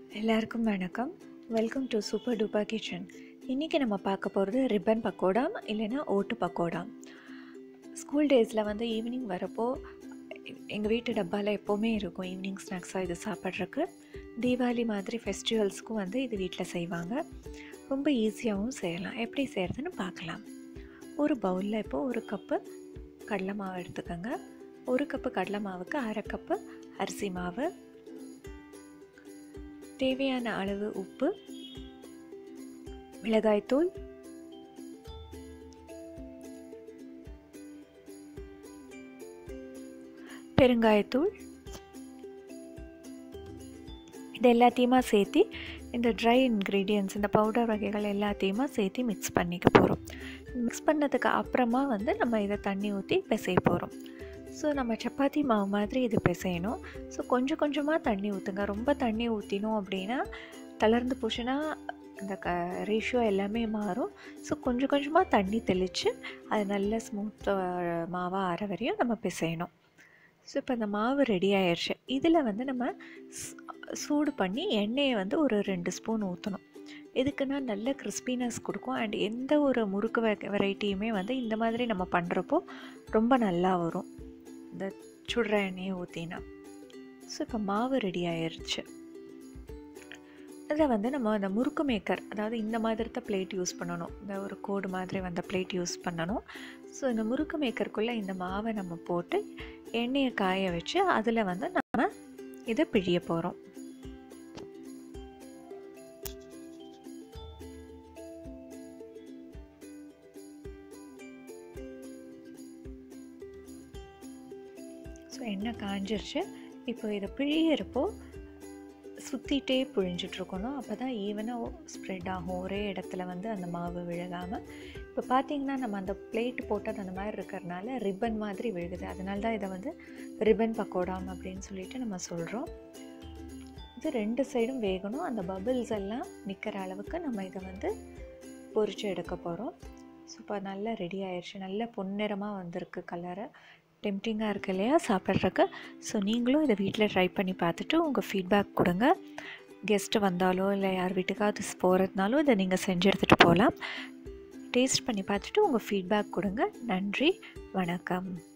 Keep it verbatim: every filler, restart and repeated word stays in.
எல்லாருக்கும் வணக்கம். Welcome to super duper kitchen. இன்றைக்கி நம்ம பார்க்க போகிறது ரிப்பன் பக்கோடா இல்லைன்னா ஓட்டு பக்கோடா. ஸ்கூல் டேஸில் வந்து ஈவினிங் வரப்போ எங்கள் வீட்டு டப்பாவில் எப்போவுமே இருக்கும் ஈவினிங் ஸ்நாக்ஸாக இது சாப்பிட்றதுக்கு. தீபாவளி மாதிரி ஃபெஸ்டிவல்ஸ்க்கும் வந்து இது வீட்டில் செய்வாங்க. ரொம்ப ஈஸியாகவும் செய்யலாம். எப்படி செய்கிறதுன்னு பார்க்கலாம். ஒரு பவுலில் இப்போது ஒரு கப்பு கடலை மாவு எடுத்துக்கோங்க. ஒரு கப்பு கடலை மாவுக்கு அரை கப்பு அரிசி மாவு, தேவையான அளவு உப்பு, மிளகாய்த்தூள், பெருங்காயத்தூள், இது எல்லாத்தையுமா சேர்த்து இந்த ட்ரை இன்க்ரீடியன்ட்ஸ் இந்த பவுடர் வகைகள் எல்லாத்தையுமா சேர்த்து மிக்ஸ் பண்ணிக்க போகிறோம். மிக்ஸ் பண்ணதுக்கு அப்புறமா வந்து நம்ம இதை தண்ணி ஊற்றி பிசைய போகிறோம். ஸோ நம்ம சப்பாத்தி மாவு மாதிரி இது பிசையணும். ஸோ கொஞ்சம் கொஞ்சமாக தண்ணி ஊற்றுங்க. ரொம்ப தண்ணி ஊற்றினோம் அப்படின்னா தளர்ந்து போச்சுன்னா அந்த க ரேஷியோ எல்லாமே மாறும். ஸோ கொஞ்சம் கொஞ்சமாக தண்ணி தெளித்து அது நல்ல ஸ்மூத் மாவாக ஆற வரையும் நம்ம பிசையணும். ஸோ இப்போ இந்த மாவு ரெடி ஆயிடுச்சு. இதில் வந்து நம்ம சூடு பண்ணி எண்ணெயை வந்து ஒரு ரெண்டு ஸ்பூன் ஊற்றணும். இதுக்குன்னா நல்ல கிறிஸ்பினஸ் கொடுக்கும். அண்ட் எந்த ஒரு முறுக்கு வெ வெரைட்டியுமே வந்து இந்த மாதிரி நம்ம பண்ணுறப்போ ரொம்ப நல்லா வரும், இந்த சுடுற எண்ணெயை ஊற்றினா. ஸோ இப்போ மாவு ரெடி ஆயிடுச்சு. அதை வந்து நம்ம அந்த முறுக்கு மேக்கர், அதாவது இந்த மாதிரி தான் பிளேட் யூஸ் பண்ணணும். இந்த ஒரு கோடு மாதிரி வந்த பிளேட் யூஸ் பண்ணணும். ஸோ இந்த முறுக்கு மேக்கருக்குள்ளே இந்த மாவை நம்ம போட்டு எண்ணெயை காய வச்சு அதில் வந்து நம்ம இதை பிழிய போகிறோம். ஸோ எண்ணெய் காஞ்சிருச்சு. இப்போ இதை பிழியறப்போ சுற்றிட்டே பிழிஞ்சிட்ருக்கணும். அப்போ தான் ஈவனாக ஸ்ப்ரெட் ஆகும், ஒரே இடத்துல வந்து அந்த மாவு விழுகாமல். இப்போ பார்த்திங்கன்னா நம்ம அந்த பிளேட் போட்டது அந்த மாதிரி இருக்கிறதுனால ரிப்பன் மாதிரி விழுகுது. அதனால தான் இதை வந்து ரிப்பன் பக்கோடாம் அப்படின்னு சொல்லிட்டு நம்ம சொல்கிறோம். இது ரெண்டு சைடும் வேகணும். அந்த பபிள்ஸ் எல்லாம் நிற்கிற அளவுக்கு நம்ம இதை வந்து பொரித்து எடுக்க போகிறோம். ஸோ இப்போ நல்லா ரெடி ஆயிடுச்சு. நல்ல பொன்னிறமாக வந்திருக்கு கலரை. டெம்டிங்காக இருக்குது இல்லையா சாப்பிட்றதுக்கு. ஸோ நீங்களும் இதை வீட்டில் ட்ரை பண்ணி பார்த்துட்டு உங்கள் ஃபீட்பேக் கொடுங்க. கெஸ்ட்டு வந்தாலோ இல்லை யார் வீட்டுக்காவது போகிறதுனாலும் இதை நீங்கள் செஞ்சு எடுத்துகிட்டு போகலாம். டேஸ்ட் பண்ணி பார்த்துட்டு உங்கள் ஃபீட்பேக் கொடுங்க. நன்றி, வணக்கம்.